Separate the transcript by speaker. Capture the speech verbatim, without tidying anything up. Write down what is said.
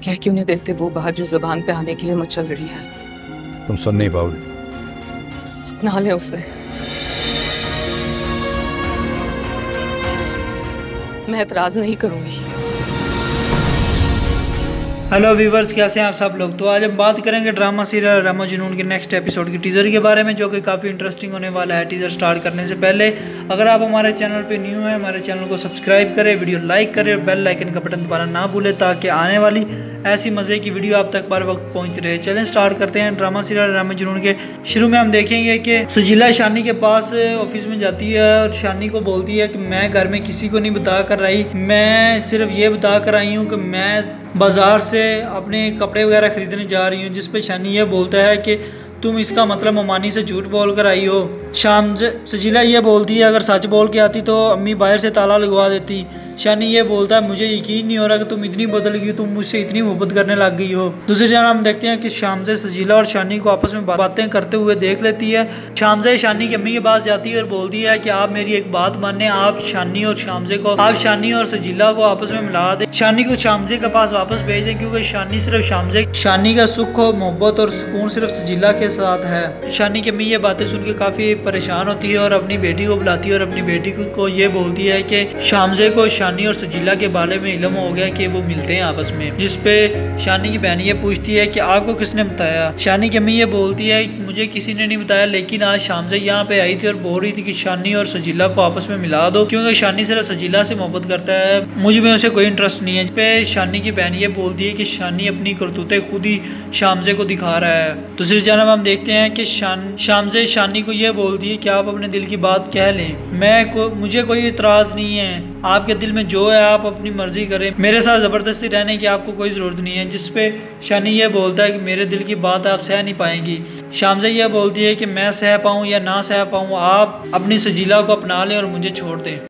Speaker 1: कह क्यों नहीं देते वो बात जो जबान पे आने के लिए मचल रही है।
Speaker 2: तुम सुन नहीं पाओगे।
Speaker 1: अपना ले उसे। मैं एतराज नहीं करूंगी।
Speaker 3: हेलो व्यूवर्स, कैसे हैं आप सब लोग। तो आज हम बात करेंगे ड्रामा सीरियल रामा जुनून के नेक्स्ट एपिसोड की टीज़र के बारे में, जो कि काफ़ी इंटरेस्टिंग होने वाला है। टीज़र स्टार्ट करने से पहले अगर आप हमारे चैनल पे न्यू हैं, हमारे चैनल को सब्सक्राइब करें, वीडियो लाइक करें और बेल आइकन का बटन दबाना ना भूलें, ताकि आने वाली ऐसी मज़े की वीडियो आप तक बर वक्त पहुँच रहे। चलें स्टार्ट करते हैं ड्रामा सीरियल रामा जुनून के। शुरू में हम देखेंगे कि सजीला शानी के पास ऑफिस में जाती है और शानी को बोलती है कि मैं घर में किसी को नहीं बता कर आई, मैं सिर्फ ये बता कर आई हूँ कि मैं बाज़ार से अपने कपड़े वगैरह ख़रीदने जा रही हूँ। जिस पे शानी ये बोलता है कि तुम इसका मतलब ममानी से झूठ बोल कर आई हो। शाम सजीला ये बोलती है अगर सच बोल के आती तो अम्मी बाहर से ताला लगवा देती। शानी ये बोलता है मुझे यकीन नहीं हो रहा कि तुम इतनी बदल गई, तुम मुझसे इतनी मोहब्बत करने लग गई हो। दूसरी तरफ हम देखते हैं कि शामज़े सजीला और शानी को आपस में बातें करते हुए देख लेती है। शामज़े शानी की अम्मी के पास जाती है और बोलती है कि आप मेरी एक बात माने, आप शानी और शामज़े को आप शानी और सजीला को आपस में मिला दें, शानी को शामज़े के पास वापस भेज दें, क्योंकि शानी सिर्फ शामज़े शानी का सुख और मोहब्बत और सुकून सिर्फ सजीला के साथ है। शानी की अम्मी ये बातें सुन के काफ़ी परेशान होती है और अपनी बेटी को बुलाती है और अपनी बेटी को ये बोलती है कि शामज़े को शानी और सजीला के बारे में इल्म हो गया कि वो मिलते हैं आपस में। जिस पे शानी की बहन ये पूछती है कि आपको किसने बताया। शानी की अम्मी ये बोलती है मुझे किसी ने नहीं बताया, लेकिन आज शामज़े यहाँ पे आई थी और बोल रही थी कि शानी और सजीला को आपस में मिला दो, क्योंकि शानी सिर्फ सजीला से मोहब्बत करता है, मुझ में उसे कोई इंटरेस्ट नहीं है। जिस पे शानी की बहन ये बोलती है कि शानी अपनी करतूतें खुद ही शामज़े को दिखा रहा है। दूसरी जानब हम देखते हैं कि शान शामज़े शानी को ये बोलती है कि आप अपने दिल की बात कह लें, मैं को मुझे कोई इतराज़ नहीं है, आपके दिल में जो है आप अपनी मर्जी करें, मेरे साथ ज़बरदस्ती रहने की आपको कोई ज़रूरत नहीं है। जिस पे शानी ये बोलता है कि मेरे दिल की बात आप सह नहीं पाएंगी। शामज़े ये बोलती है कि मैं सह पाऊँ या ना सह पाऊँ, आप अपनी सजीला को अपना लें और मुझे छोड़ दें।